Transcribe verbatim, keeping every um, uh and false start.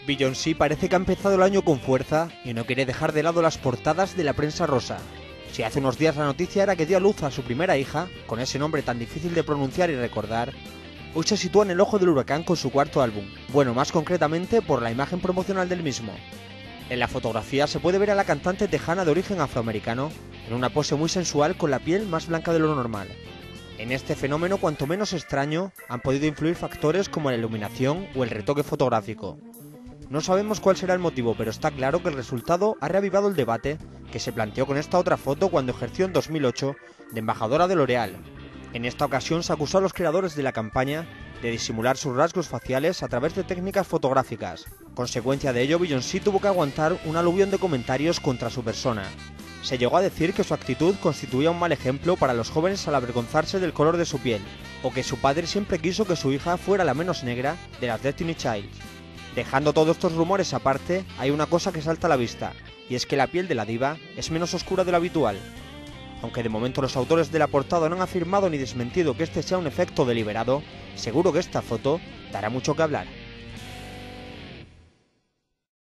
Beyoncé parece que ha empezado el año con fuerza y no quiere dejar de lado las portadas de la prensa rosa. Si hace unos días la noticia era que dio a luz a su primera hija, con ese nombre tan difícil de pronunciar y recordar, hoy se sitúa en el ojo del huracán con su cuarto álbum, bueno, más concretamente por la imagen promocional del mismo. En la fotografía se puede ver a la cantante tejana de origen afroamericano en una pose muy sensual con la piel más blanca de lo normal. En este fenómeno, cuanto menos extraño, han podido influir factores como la iluminación o el retoque fotográfico. No sabemos cuál será el motivo, pero está claro que el resultado ha reavivado el debate que se planteó con esta otra foto cuando ejerció en dos mil ocho de embajadora de L'Oréal. En esta ocasión se acusó a los creadores de la campaña de disimular sus rasgos faciales a través de técnicas fotográficas. Consecuencia de ello, Beyoncé tuvo que aguantar un aluvión de comentarios contra su persona. Se llegó a decir que su actitud constituía un mal ejemplo para los jóvenes al avergonzarse del color de su piel, o que su padre siempre quiso que su hija fuera la menos negra de las Destiny Child. Dejando todos estos rumores aparte, hay una cosa que salta a la vista, y es que la piel de la diva es menos oscura de lo habitual. Aunque de momento los autores de la portada no han afirmado ni desmentido que este sea un efecto deliberado, seguro que esta foto dará mucho que hablar.